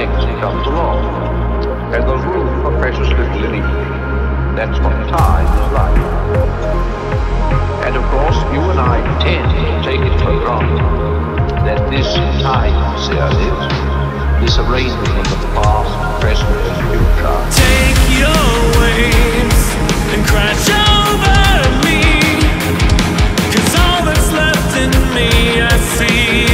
next comes along. And there's room for precious little in it. That's what time is like. And of course, you and I tend to take it for granted that this time series, this arrangement of the past, present, and future. Take your waves and crash over me, 'cause all that's left in me I see